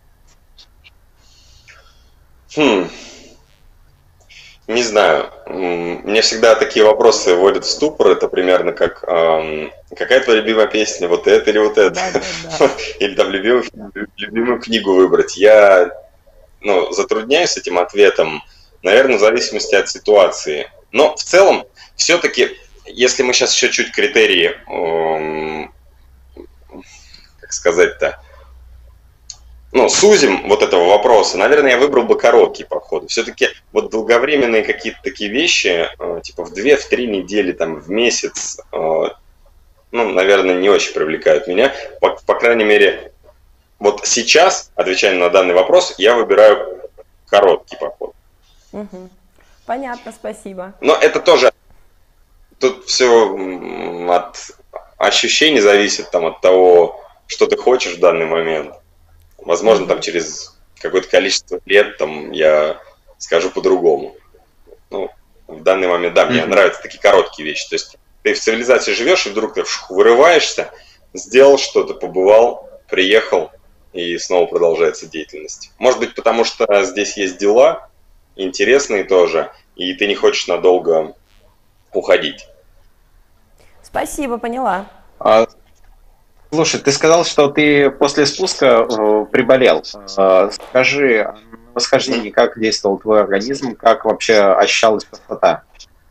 Хм. Не знаю. Мне всегда такие вопросы вводят в ступор. Это примерно как эм, какая твоя любимая песня, вот это или вот это? Да, да, да. Или там любимую, любимую книгу выбрать. Я ну, затрудняюсь с этим ответом, наверное, в зависимости от ситуации. Но в целом, все-таки, если мы сейчас еще чуть критерии, эм, как сказать-то, ну, сузим вот этого вопроса, наверное, я выбрал бы короткие походы. Все-таки вот долговременные какие-то такие вещи, э, типа в две-три недели, там, в месяц, э, ну, наверное, не очень привлекают меня. По, по крайней мере, вот сейчас, отвечая на данный вопрос, я выбираю короткий поход. Угу. Понятно, спасибо. Но это тоже, тут все от ощущений зависит, там, от того, что ты хочешь в данный момент. Возможно, там через какое-то количество лет там я скажу по-другому. Ну, в данный момент, да, мне mm-hmm. нравятся такие короткие вещи. То есть ты в цивилизации живешь, и вдруг ты вырываешься, сделал что-то, побывал, приехал, и снова продолжается деятельность. Может быть, потому что здесь есть дела интересные тоже, и ты не хочешь надолго уходить. Спасибо, поняла. А, слушай, ты сказал, что ты после спуска э, приболел. Э, скажи, на восхождении как действовал твой организм, как вообще ощущалась пустота?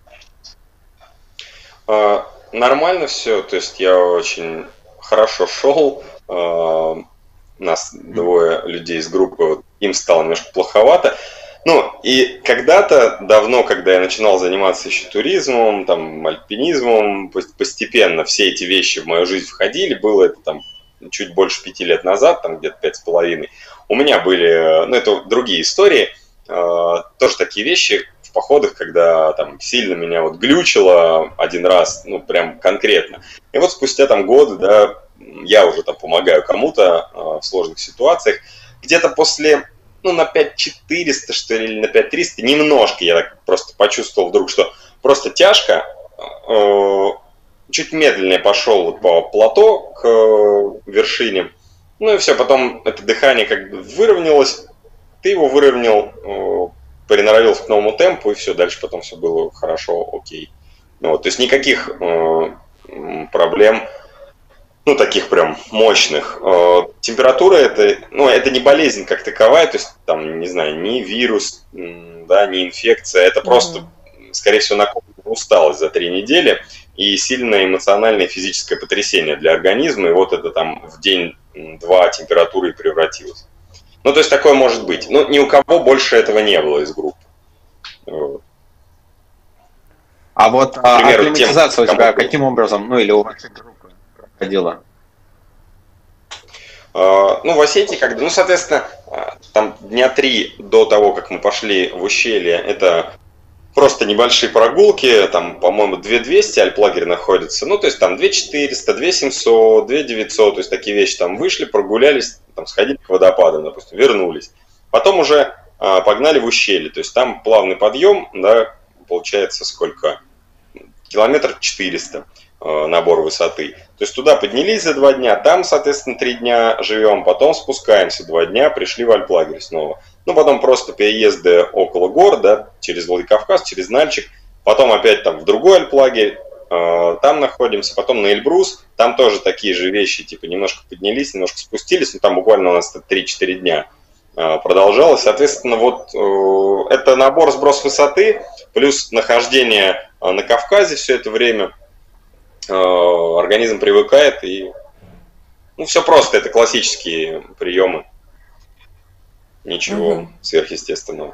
Э, нормально все, то есть я очень хорошо шел. Э, нас двое людей из группы, вот, им стало немножко плоховато. Ну, и когда-то, давно, когда я начинал заниматься еще туризмом, там, альпинизмом, постепенно все эти вещи в мою жизнь входили, было это там чуть больше пяти лет назад, там где-то пять с половиной. У меня были, ну, это другие истории, э, тоже такие вещи в походах, когда там сильно меня вот глючило один раз, ну, прям конкретно. И вот спустя там годы, да, я уже там помогаю кому-то э, в сложных ситуациях. Где-то после... ну, на пять четыреста, что ли, или на пять триста, немножко я так просто почувствовал вдруг, что просто тяжко, э, чуть медленнее пошел вот по плато к э, вершине, ну и все, потом это дыхание как бы выровнялось, ты его выровнял, э, приноровился к новому темпу, и все, дальше потом все было хорошо, окей. Ну, вот, то есть никаких э, проблем, ну, таких прям мощных. Температура это, ну, это не болезнь как таковая, то есть там, не знаю, ни вирус, да, ни инфекция, это просто, mm-hmm. скорее всего, накопленная усталость за три недели и сильное эмоциональное и физическое потрясение для организма, и вот это там в день-два температура и превратилась. Ну, то есть такое может быть. Но ни у кого больше этого не было из группы. А вот примеру, акклиматизация тем, у тебя каким образом, ну или у вашей группы проходила? Ну, в Осетии, когда, ну, соответственно, там дня три до того, как мы пошли в ущелье, это просто небольшие прогулки, там, по-моему, две тысячи двести альплагерь находится, ну, то есть там две тысячи четыреста, две тысячи семьсот, две тысячи девятьсот, то есть такие вещи, там, вышли, прогулялись, там, сходили к водопадам, допустим, вернулись. Потом уже а, погнали в ущелье, то есть там плавный подъем, да, получается сколько? Километр четыреста. Набор высоты. То есть туда поднялись за два дня, там, соответственно, три дня живем, потом спускаемся два дня, пришли в альплагерь снова. Ну, потом просто переезды около гор, да, через Владикавказ, через Нальчик, потом опять там в другой альплагерь, э, там находимся, потом на Эльбрус, там тоже такие же вещи, типа немножко поднялись, немножко спустились, но там буквально у нас три-четыре дня э, продолжалось. Соответственно, вот э, это набор сброс высоты, плюс нахождение э, на Кавказе все это время. Организм привыкает, и ну, все просто, это классические приемы. Ничего угу. сверхъестественного.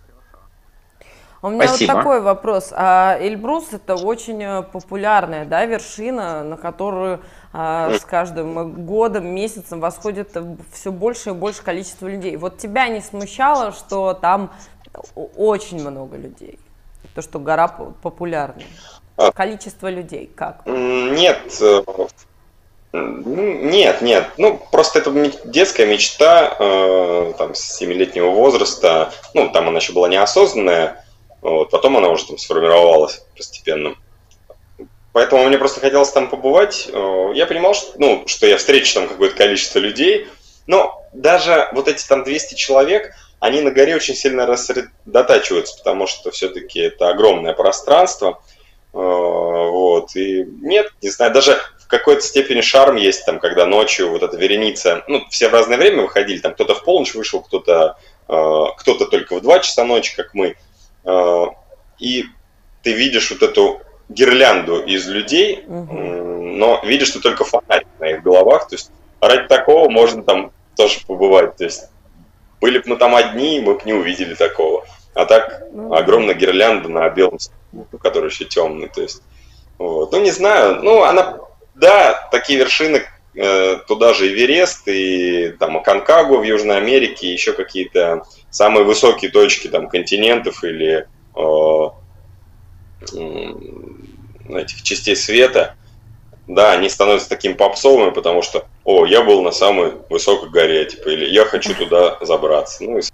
У меня Спасибо. вот такой вопрос. А Эльбрус это очень популярная, да, вершина, на которую а, с каждым годом, месяцем восходит все больше и больше количество людей. Вот тебя не смущало, что там очень много людей? То, что гора популярная? Количество людей как? Нет, нет, нет. Ну, просто это детская мечта э, там, с семилетнего возраста. Ну, там она еще была неосознанная, вот, потом она уже там сформировалась постепенно. Поэтому мне просто хотелось там побывать. Я понимал, что, ну, что я встречу там какое-то количество людей, но даже вот эти там двести человек, они на горе очень сильно рассредотачиваются, потому что все-таки это огромное пространство. Вот, и нет, не знаю, даже в какой-то степени шарм есть там, когда ночью вот эта вереница, ну, все в разное время выходили, там кто-то в полночь вышел, кто-то кто-то только в два часа ночи, как мы, и ты видишь вот эту гирлянду из людей, угу. но видишь ты только фонарик на их головах, то есть ради такого можно там тоже побывать, то есть были бы мы там одни, мы бы не увидели такого, а так ну, огромная гирлянда на белом снегу, который еще темный, то есть, вот. Ну не знаю, ну она, да, такие вершины, э, туда же Эверест, и там Аконкагуа в Южной Америке, еще какие-то самые высокие точки там континентов или э, этих частей света, да, они становятся такими попсовыми, потому что, о, я был на самой высокой горе, типа, или я хочу туда забраться. Ну, и,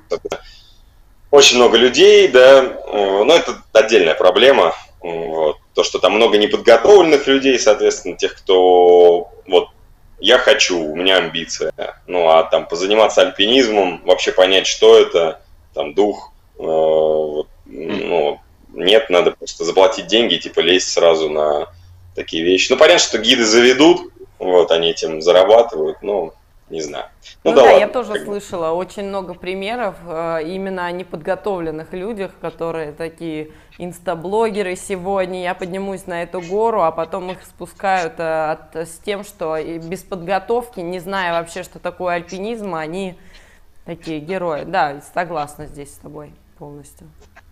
очень много людей, да, но это отдельная проблема, вот, то, что там много неподготовленных людей, соответственно, тех, кто, вот, я хочу, у меня амбиция, ну, а там позаниматься альпинизмом, вообще понять, что это, там, дух, э, вот, ну, нет, надо просто заплатить деньги и типа лезть сразу на такие вещи. Ну, понятно, что гиды заведут, вот, они этим зарабатывают, но не знаю. Ну, ну да, да ладно, я тоже как... слышала очень много примеров э, именно о неподготовленных людях, которые такие инстаблогеры сегодня, я поднимусь на эту гору, а потом их спускают э, от, с тем, что без подготовки, не зная вообще, что такое альпинизм, они такие герои. Да, согласна здесь с тобой полностью.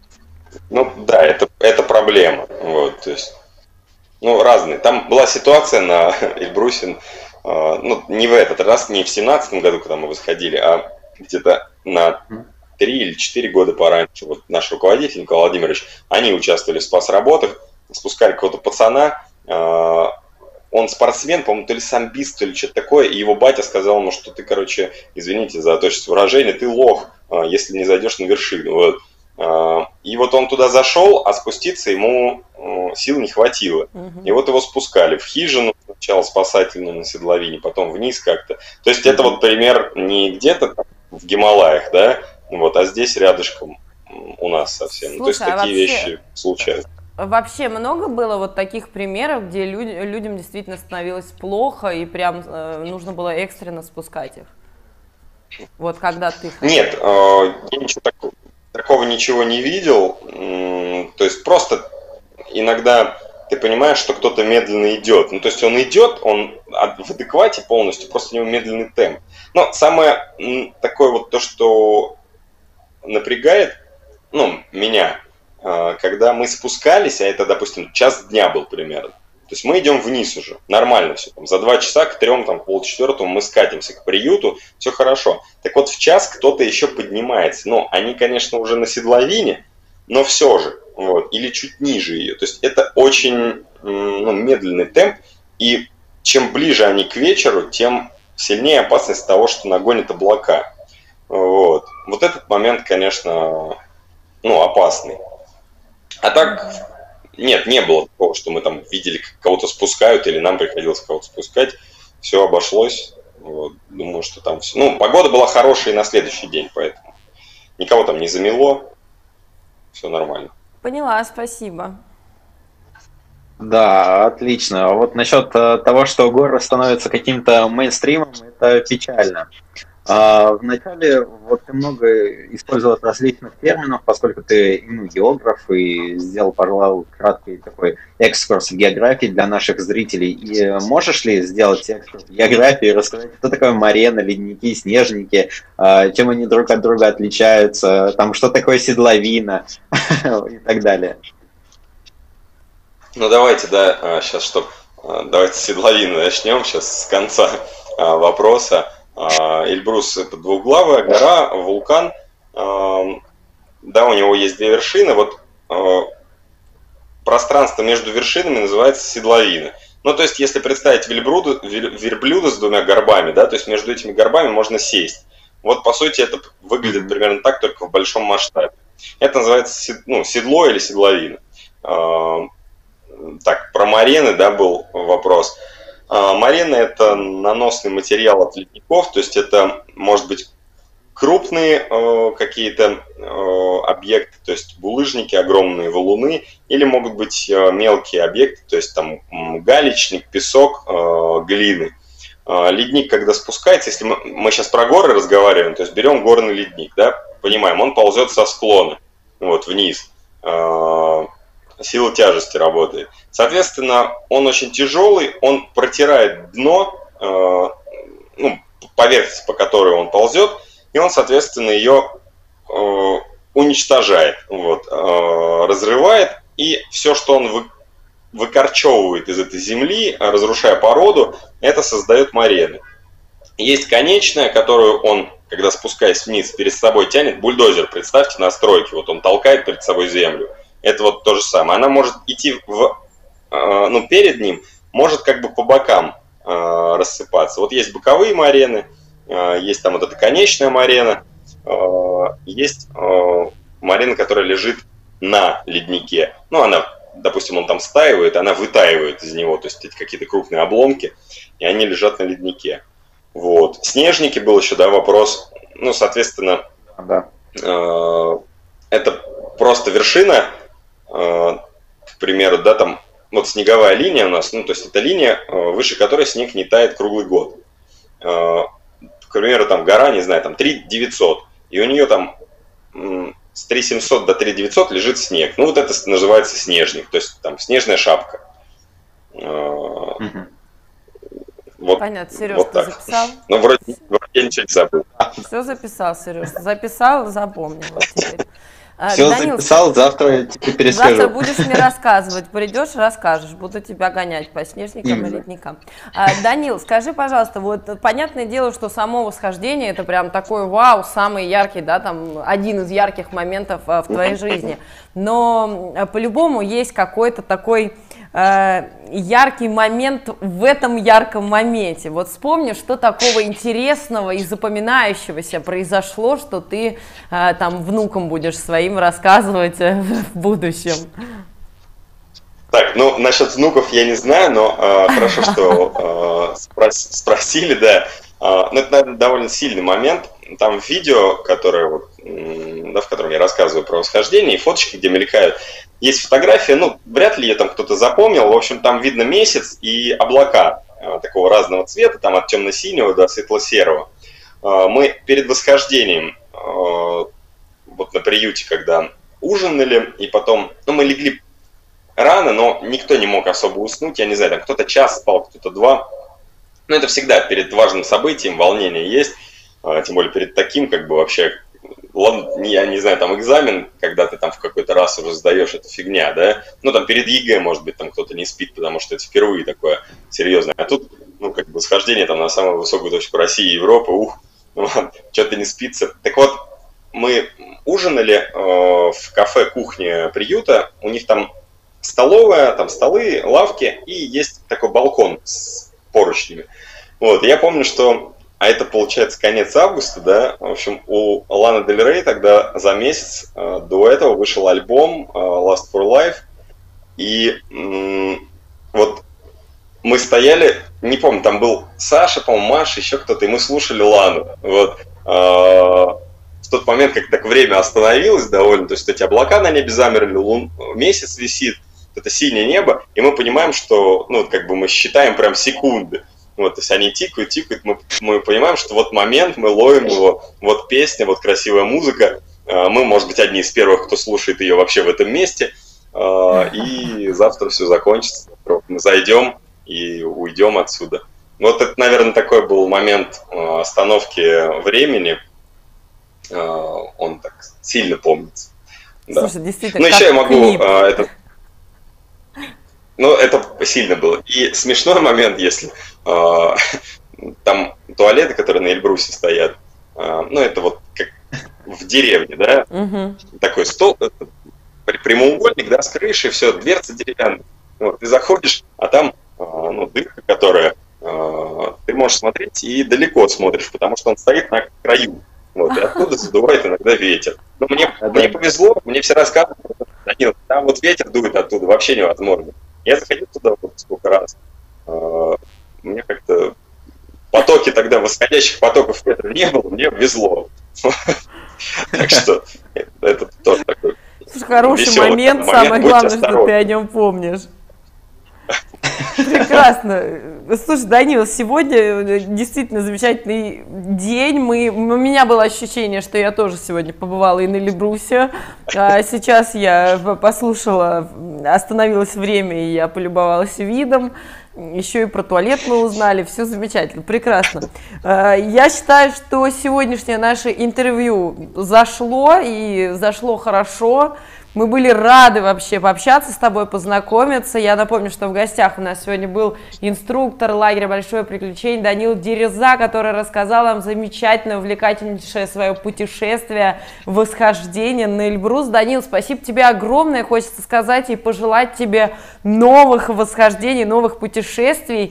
Ну да, это, это проблема. Вот, то есть, ну, разные. Там была ситуация на Эльбрусе, э, ну, не в этот раз, не в семнадцатом году, когда мы восходили, а где-то на три или четыре года пораньше. Вот наш руководитель Николай Владимирович, они участвовали в спас-работах, спускали какого-то пацана, э, он спортсмен, по-моему, то ли самбист, то ли что-то такое, и его батя сказал ему, что ты, короче, извините за точность выражения, ты лох, э, если не зайдешь на вершину. Вот. И вот он туда зашел, а спуститься ему сил не хватило. Угу. И вот его спускали в хижину, сначала спасательную на седловине, потом вниз как-то. То есть это вот пример не где-то там в Гималаях, да, вот, а здесь рядышком у нас совсем. Слушай, то есть а такие вообще... вещи случаются. Вообще много было вот таких примеров, где люди, людям действительно становилось плохо и прям э, нужно было экстренно спускать их? Вот когда ты... Нет, э, я ничего такого... Такого ничего не видел, то есть просто иногда ты понимаешь, что кто-то медленно идет, ну то есть он идет, он в адеквате полностью, просто у него медленный темп. Но самое такое вот то, что напрягает, ну, меня, когда мы спускались, а это, допустим, час дня был примерно, то есть мы идем вниз уже, нормально все, там, за два часа к трем, там, полчетвертому мы скатимся к приюту, все хорошо. Так вот в час кто-то еще поднимается, ну, они, конечно, уже на седловине, но все же, вот, или чуть ниже ее. То есть это очень, ну, медленный темп, и чем ближе они к вечеру, тем сильнее опасность того, что нагонят облака. Вот, вот этот момент, конечно, ну, опасный. А так... Нет, не было такого, что мы там видели, как кого-то спускают, или нам приходилось кого-то спускать. Все обошлось. Вот, думаю, что там все. Ну, погода была хорошая и на следующий день, поэтому никого там не замело. Все нормально. Поняла, спасибо. Да, отлично. А вот насчет того, что горы становятся каким-то мейнстримом, это печально. А вначале вот ты много использовал различных терминов, поскольку ты, ну, географ, и сделал, пожалуй, краткий такой экскурс в географии для наших зрителей. И можешь ли сделать экскурс в географии и рассказать, что такое морена, ледники, снежники, чем они друг от друга отличаются, там, что такое седловина и так далее? Ну давайте, да, сейчас, чтобы давайте с седловины начнем, сейчас с конца вопроса. Эльбрус — это двуглавая гора, вулкан, да, у него есть две вершины, вот пространство между вершинами называется седловина. Ну, то есть, если представить верблюда, верблюда с двумя горбами, да, то есть между этими горбами можно сесть. Вот, по сути, это выглядит примерно так, только в большом масштабе. Это называется, ну, седло или седловина. Так, про морены, да, был вопрос. Морена — это наносный материал от ледников, то есть это может быть крупные э, какие-то э, объекты, то есть булыжники, огромные валуны, или могут быть э, мелкие объекты, то есть там галечник, песок, э, глины. ледник, когда спускается, если мы, мы сейчас про горы разговариваем, то есть берем горный ледник, да, понимаем, он ползет со склона, вот, вниз, сила тяжести работает. Соответственно, он очень тяжелый, он протирает дно, ну, поверхность, по которой он ползет, и он, соответственно, ее уничтожает, вот, разрывает, и все, что он вы, выкорчевывает из этой земли, разрушая породу, это создает морены. Есть конечная, которую он, когда спускаясь вниз, перед собой тянет, бульдозер, представьте, на стройке, вот он толкает перед собой землю. Это вот то же самое. Она может идти в, ну, перед ним, может как бы по бокам рассыпаться. Вот есть боковые морены, есть там вот эта конечная морена, есть морена, которая лежит на леднике. Ну, она, допустим, он там стаивает, она вытаивает из него, то есть эти какие-то крупные обломки, и они лежат на леднике. Вот. Снежники был еще, да, вопрос. Ну, соответственно, да. э, это просто вершина, э, к примеру, да, там, вот снеговая линия у нас, ну, то есть это линия, э, выше которой снег не тает круглый год. Э, к примеру, там гора, не знаю, там три тысячи девятьсот, и у нее там м, с три тысячи семьсот до три тысячи девятьсот лежит снег. Ну, вот это называется снежник, то есть там снежная шапка. Угу. Вот, понятно, Сереж, вот ты так. записал? Ну, вроде, вроде я ничего не забыл. Все записал, Сереж, записал, запомнил. Вот теперь. Все Данил, записал, завтра тебе перескажу. Завтра будешь мне рассказывать, придешь, расскажешь, буду тебя гонять по снежникам и ледникам. А, Данил, скажи, пожалуйста, вот понятное дело, что само восхождение это прям такой вау, самый яркий, да, там один из ярких моментов а, в твоей жизни, но а, по-любому есть какой-то такой а, яркий момент в этом ярком моменте. Вот вспомни, что такого интересного и запоминающегося произошло, что ты а, там внукам будешь своим рассказывать в будущем. Так, ну, насчет внуков я не знаю, но э, хорошо, что э, спрос, спросили, да. Э, ну, это, наверное, довольно сильный момент. Там видео, которое, вот, э, да, в котором я рассказываю про восхождение, и фоточки, где мелькают, есть фотография, ну, вряд ли ее там кто-то запомнил. В общем, там видно месяц и облака э, такого разного цвета, там от темно-синего до светло-серого. Э, мы перед восхождением, э, вот на приюте, когда ужинали, и потом, ну, мы легли рано, но никто не мог особо уснуть, я не знаю, там кто-то час спал, кто-то два. Но это всегда перед важным событием волнение есть, тем более перед таким, как бы вообще, ладно, я не знаю, там экзамен, когда ты там в какой-то раз уже сдаешь, это фигня, да? Ну, там перед ЕГЭ, может быть, там кто-то не спит, потому что это впервые такое серьезное. А тут, ну, как бы схождение там на самую высокую точку России и Европы, ух, ну, что-то не спится. Так вот, мы ужинали э, в кафе кухня приюта, у них там столовая, там столы, лавки, и есть такой балкон с поручнями. Вот, я помню, что, а это получается конец августа, да, в общем, у Ланы Дель Рей тогда за месяц э, до этого вышел альбом э, Last for Life, и э, вот мы стояли, не помню, там был Саша, по-моему, Маша, еще кто-то, и мы слушали Лану, вот, э, в тот момент, как так время остановилось довольно, то есть эти облака на небе замерли, лун, месяц висит, это синее небо, и мы понимаем, что, ну, как бы мы считаем прям секунды. Вот, то есть они тикают, тикают, мы, мы понимаем, что вот момент, мы ловим его, вот песня, вот красивая музыка, мы, может быть, одни из первых, кто слушает ее вообще в этом месте, и завтра все закончится, мы зайдем и уйдем отсюда. Вот это, наверное, такой был момент остановки времени, он так сильно помнится. Да. Слушай, действительно, ну, еще я могу клип. это... Ну, это сильно было. И смешной момент, если э, там туалеты, которые на Эльбрусе стоят, э, ну, это вот как в деревне, да, угу. Такой стол, прямоугольник, да, с крышей, все, дверца деревянная. Вот, ты заходишь, а там, э, ну, дырка, которая, э, ты можешь смотреть и далеко смотришь, потому что он стоит на краю. Вот, и оттуда задувает иногда ветер. Ну, мне, мне повезло, мне все рассказывают, там вот ветер дует оттуда, вообще невозможно. Я заходил туда вот сколько раз. Мне как-то потоки тогда, восходящих потоков ветра не было, мне везло. Так что это тоже такой хороший момент, самое главное, что ты о нем помнишь. Прекрасно. Слушай, Данил, сегодня действительно замечательный день. Мы, у меня было ощущение, что я тоже сегодня побывала и на Эльбрусе. А сейчас я послушала, остановилось время, и я полюбовалась видом. Еще и про туалет мы узнали, все замечательно, прекрасно. Я считаю, что сегодняшнее наше интервью зашло, и зашло хорошо. Мы были рады вообще пообщаться с тобой, познакомиться. Я напомню, что в гостях у нас сегодня был инструктор лагеря «Большое приключение» Данил Дереза, который рассказал нам замечательное, увлекательнейшее свое путешествие, восхождение на Эльбрус. Данил, спасибо тебе огромное, хочется сказать, и пожелать тебе новых восхождений, новых путешествий.